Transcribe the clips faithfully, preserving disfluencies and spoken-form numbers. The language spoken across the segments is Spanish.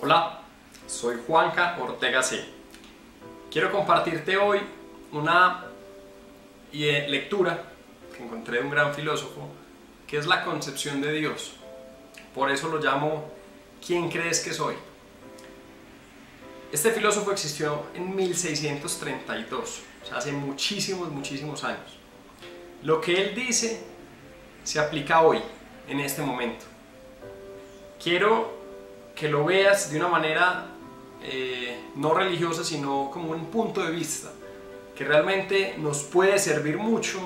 Hola, soy Juanca Ortega C. Quiero compartirte hoy una lectura que encontré de un gran filósofo, que es la concepción de Dios. Por eso lo llamo ¿Quién crees que soy? Este filósofo existió en mil seiscientos treinta y dos, o sea, hace muchísimos, muchísimos años. Lo que él dice se aplica hoy, en este momento. Quiero que lo veas de una manera eh, no religiosa, sino como un punto de vista que realmente nos puede servir mucho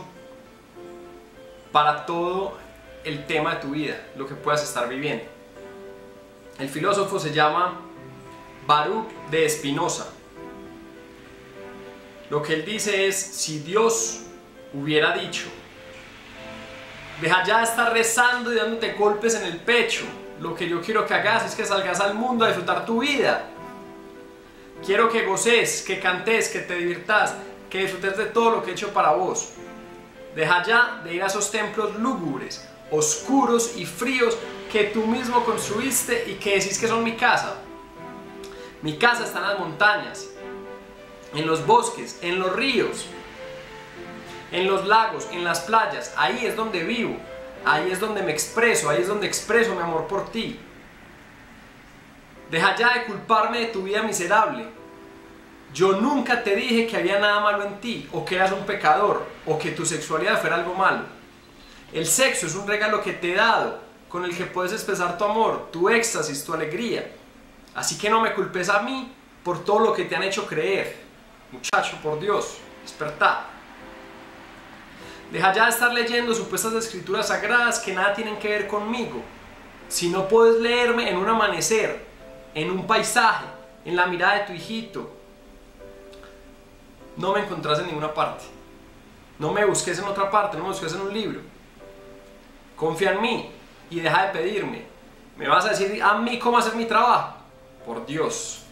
para todo el tema de tu vida, lo que puedas estar viviendo. El filósofo se llama Baruch de Spinoza. Lo que él dice es: si Dios hubiera dicho, deja ya de estar rezando y dándote golpes en el pecho, lo que yo quiero que hagas es que salgas al mundo a disfrutar tu vida. Quiero que goces, que cantes, que te diviertas, que disfrutes de todo lo que he hecho para vos. Deja ya de ir a esos templos lúgubres, oscuros y fríos que tú mismo construiste y que decís que son mi casa. Mi casa está en las montañas, en los bosques, en los ríos, en los lagos, en las playas. Ahí es donde vivo, ahí es donde me expreso, ahí es donde expreso mi amor por ti. Deja ya de culparme de tu vida miserable. Yo nunca te dije que había nada malo en ti, o que eras un pecador, o que tu sexualidad fuera algo malo. El sexo es un regalo que te he dado, con el que puedes expresar tu amor, tu éxtasis, tu alegría. Así que no me culpes a mí por todo lo que te han hecho creer. Muchacho, por Dios, despertá. Deja ya de estar leyendo supuestas escrituras sagradas que nada tienen que ver conmigo. Si no puedes leerme en un amanecer, en un paisaje, en la mirada de tu hijito, no me encontrás en ninguna parte. No me busques en otra parte, no me busques en un libro. Confía en mí y deja de pedirme. ¿Me vas a decir a mí cómo hacer mi trabajo? Por Dios.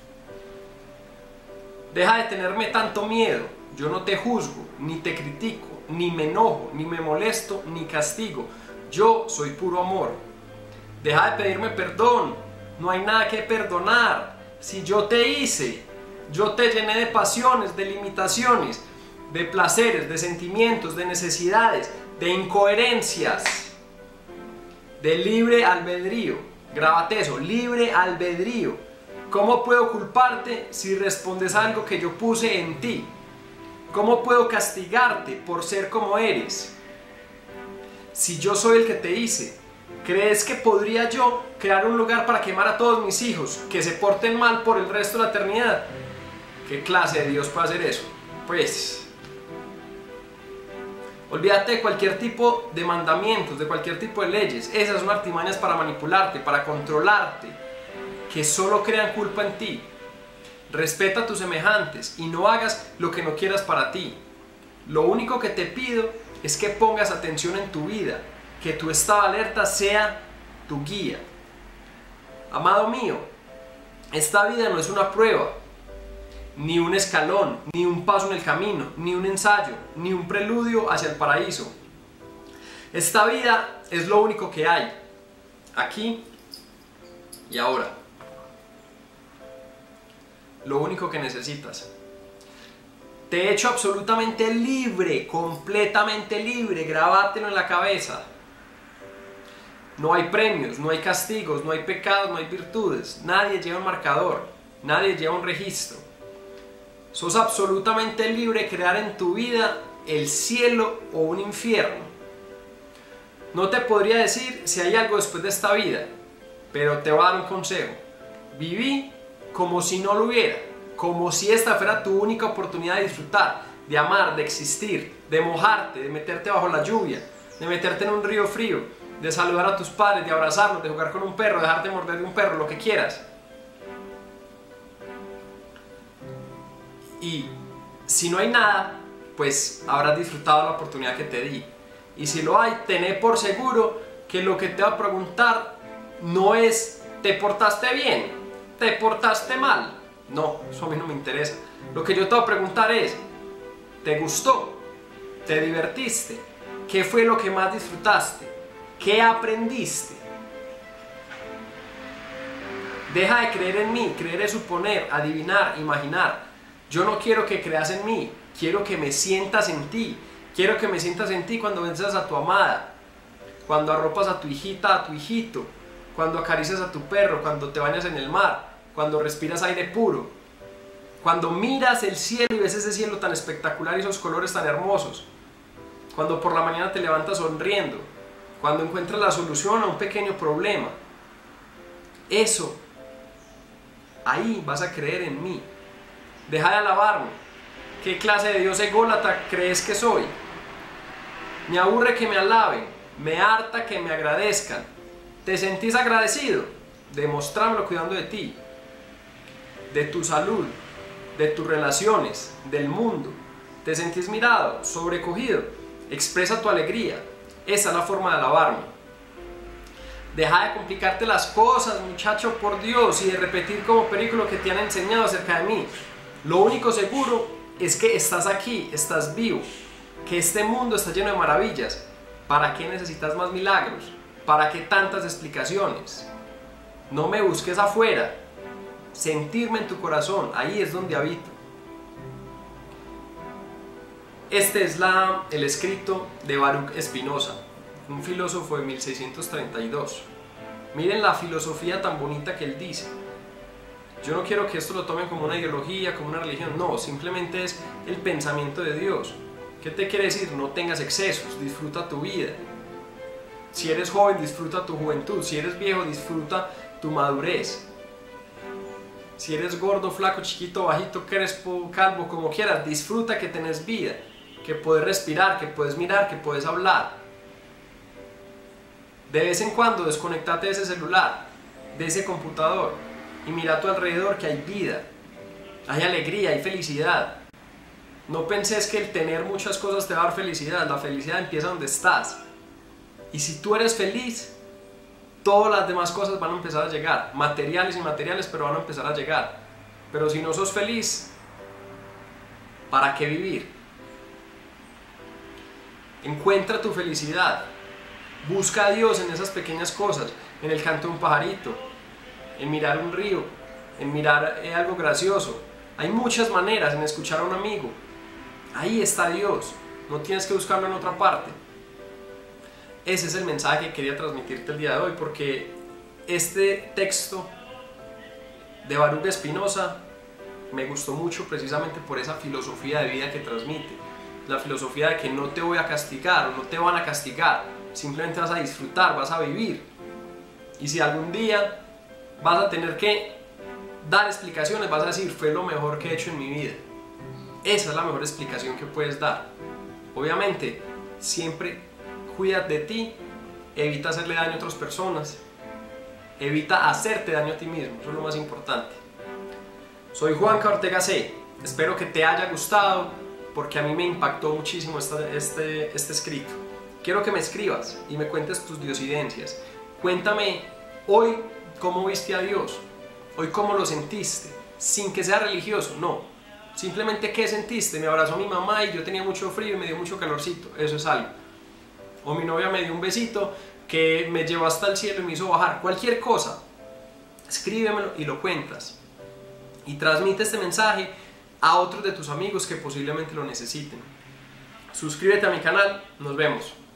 Deja de tenerme tanto miedo. Yo no te juzgo, ni te critico, ni me enojo, ni me molesto, ni castigo. Yo soy puro amor. Deja de pedirme perdón. No hay nada que perdonar. Si yo te hice, yo te llené de pasiones, de limitaciones, de placeres, de sentimientos, de necesidades, de incoherencias, de libre albedrío. Grábate eso, libre albedrío. ¿Cómo puedo culparte si respondes a algo que yo puse en ti? ¿Cómo puedo castigarte por ser como eres? Si yo soy el que te hice, ¿crees que podría yo crear un lugar para quemar a todos mis hijos que se porten mal por el resto de la eternidad? ¿Qué clase de Dios puede hacer eso? Pues, olvídate de cualquier tipo de mandamientos, de cualquier tipo de leyes. Esas son artimañas para manipularte, para controlarte, que solo crean culpa en ti. Respeta a tus semejantes y no hagas lo que no quieras para ti. Lo único que te pido es que pongas atención en tu vida, que tu estado de alerta sea tu guía. Amado mío, esta vida no es una prueba, ni un escalón, ni un paso en el camino, ni un ensayo, ni un preludio hacia el paraíso. Esta vida es lo único que hay, aquí y ahora. Lo único que necesitas. Te he hecho absolutamente libre, completamente libre, grabátelo en la cabeza. No hay premios, no hay castigos, no hay pecados, no hay virtudes. Nadie lleva un marcador, nadie lleva un registro. Sos absolutamente libre de crear en tu vida el cielo o un infierno. No te podría decir si hay algo después de esta vida, pero te voy a dar un consejo. Viví como si no lo hubiera, como si esta fuera tu única oportunidad de disfrutar, de amar, de existir, de mojarte, de meterte bajo la lluvia, de meterte en un río frío, de saludar a tus padres, de abrazarlos, de jugar con un perro, de dejarte morder de un perro, lo que quieras. Y si no hay nada, pues habrás disfrutado la oportunidad que te di. Y si lo hay, tené por seguro que lo que te va a preguntar no es ¿te portaste bien? ¿Te portaste mal? No, eso a mí no me interesa. Lo que yo te voy a preguntar es: ¿te gustó? ¿Te divertiste? ¿Qué fue lo que más disfrutaste? ¿Qué aprendiste? Deja de creer en mí, creer es suponer, adivinar, imaginar. Yo no quiero que creas en mí, quiero que me sientas en ti. Quiero que me sientas en ti cuando besas a tu amada, cuando arropas a tu hijita, a tu hijito, cuando acaricias a tu perro, cuando te bañas en el mar, cuando respiras aire puro, cuando miras el cielo y ves ese cielo tan espectacular y esos colores tan hermosos, cuando por la mañana te levantas sonriendo, cuando encuentras la solución a un pequeño problema. Eso, ahí vas a creer en mí. Deja de alabarme. ¿Qué clase de Dios ególatra crees que soy? Me aburre que me alaben, me harta que me agradezcan. ¿Te sentís agradecido? Demostrámelo cuidando de ti, de tu salud, de tus relaciones, del mundo. ¿Te sentís mirado, sobrecogido? Expresa tu alegría. Esa es la forma de alabarme. Deja de complicarte las cosas, muchacho, por Dios, y de repetir como película que te han enseñado acerca de mí. Lo único seguro es que estás aquí, estás vivo, que este mundo está lleno de maravillas. ¿Para qué necesitas más milagros? ¿Para qué tantas explicaciones? No me busques afuera. Sentirme en tu corazón, ahí es donde habito. Este es la, el escrito de Baruch Spinoza, un filósofo de mil seiscientos treinta y dos. Miren la filosofía tan bonita que él dice. Yo no quiero que esto lo tomen como una ideología, como una religión, no, simplemente es el pensamiento de Dios. ¿Qué te quiere decir? No tengas excesos, disfruta tu vida. Si eres joven, disfruta tu juventud. Si eres viejo, disfruta tu madurez. Si eres gordo, flaco, chiquito, bajito, crespo, calvo, como quieras, disfruta que tenés vida, que puedes respirar, que puedes mirar, que puedes hablar. De vez en cuando desconectate de ese celular, de ese computador, y mira a tu alrededor que hay vida, hay alegría, hay felicidad. No penses que el tener muchas cosas te va a dar felicidad. La felicidad empieza donde estás. Y si tú eres feliz, todas las demás cosas van a empezar a llegar, materiales y inmateriales, pero van a empezar a llegar. Pero si no sos feliz, ¿para qué vivir? Encuentra tu felicidad, busca a Dios en esas pequeñas cosas, en el canto de un pajarito, en mirar un río, en mirar eh, algo gracioso. Hay muchas maneras, en escuchar a un amigo. Ahí está Dios, no tienes que buscarlo en otra parte. Ese es el mensaje que quería transmitirte el día de hoy, porque este texto de Baruch Spinoza me gustó mucho precisamente por esa filosofía de vida que transmite. La filosofía de que no te voy a castigar o no te van a castigar, simplemente vas a disfrutar, vas a vivir. Y si algún día vas a tener que dar explicaciones, vas a decir, fue lo mejor que he hecho en mi vida. Esa es la mejor explicación que puedes dar. Obviamente, siempre cuida de ti, evita hacerle daño a otras personas, evita hacerte daño a ti mismo, eso es lo más importante. Soy Juanca Ortega C. Espero que te haya gustado, porque a mí me impactó muchísimo este, este, este escrito. Quiero que me escribas y me cuentes tus diosidencias. Cuéntame hoy cómo viste a Dios, hoy cómo lo sentiste, sin que sea religioso, no. Simplemente qué sentiste. Me abrazó mi mamá y yo tenía mucho frío y me dio mucho calorcito, eso es algo. O mi novia me dio un besito que me llevó hasta el cielo y me hizo bajar. Cualquier cosa, escríbemelo y lo cuentas. Y transmite este mensaje a otros de tus amigos que posiblemente lo necesiten. Suscríbete a mi canal, nos vemos.